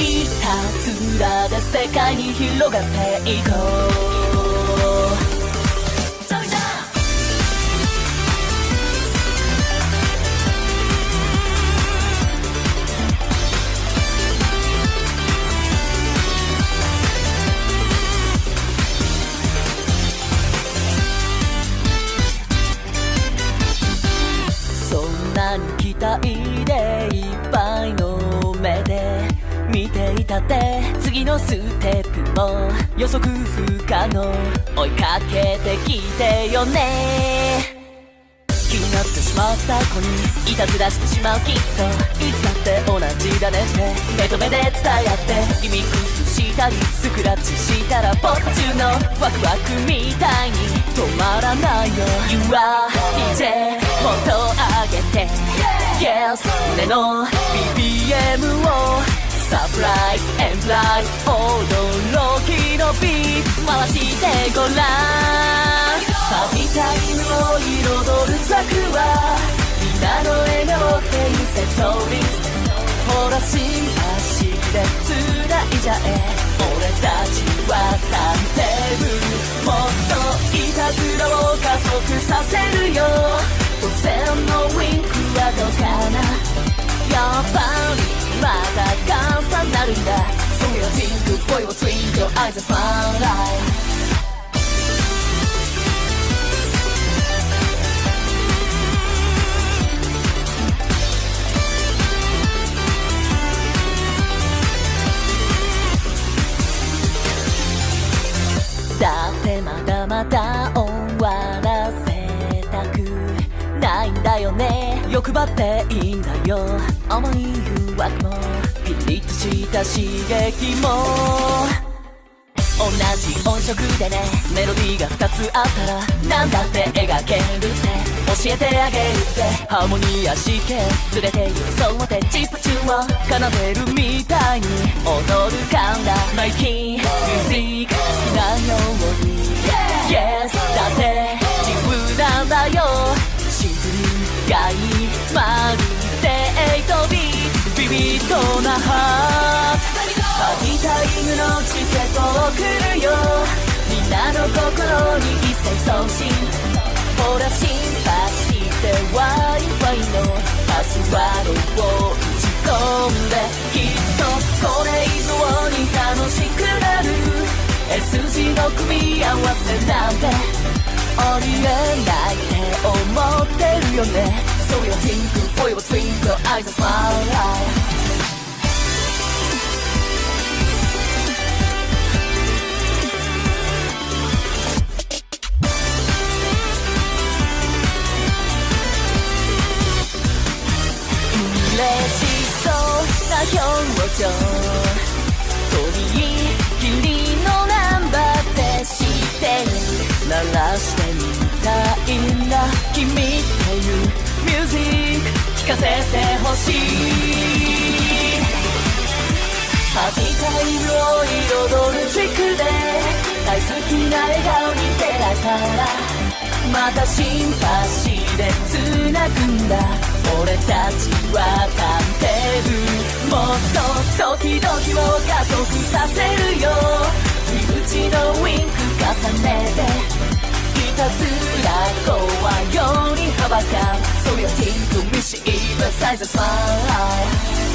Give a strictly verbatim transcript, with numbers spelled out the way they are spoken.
いたずらで世界に広がっていこう。そんなに期待でいっぱいの目で見ていたって次のステップも予測不可能。追いかけてきてよね。気になってしまった子にいたずらしてしまうきっといつだって同じだねって目と目で伝え合ってリミックスしたりスクラッチしたらポッチュのワクワクみたいに止まらないよ。 You are ディージェー もっと上げて Yes 胸の ビーピーエム をサプライズエンプライズ驚きのビート回してごらん。パーティータイムを彩るザクはみんなの笑顔っていうセットリスト。ほらシンパシーで繋いじゃえ俺たちはターンテーブル。もっといたずらを加速させるよ。突然のウィンクはどうかな。やっぱりまた重なるんだ。So your think boy will twink your eyes and smile。だってまだまだ終わらせたくないんだよね。欲張っていいんだよ。重い誘惑もピリッとした刺激も同じ音色でね。メロディーがふたつあったらなんだって描けるって教えてあげるって。ハーモニアして連れて寄り添ってチップチューンを奏でるみたいに踊るからマイキーミュージック好きなように Yes だって自分なんだよ。シンプルがいいまるでエイトビートビビッドなハート。パーティータイムのチケットを送るよ。みんなの心に一切送信。ほら心配してワイワイのパスワードを打ち込んできっとこれ以上に楽しくなる S 字の組み合わせなんてありえないって思ってるよね。 So your think boy will twink your eyes and smile。嬉しそうな表情とびきりのナンバーって知ってる。鳴らしてみたいんだ君っていうミュージック聴かせてほしい。パーティータイムを彩るチックで大好きな笑顔に出会えたらまたシンパシーでつなぐんだ。俺たちはターンテーブル。もっと時々を加速させるよ。身内のウィンク重ねていたずら怖より幅か。So your think to me she even size a smile。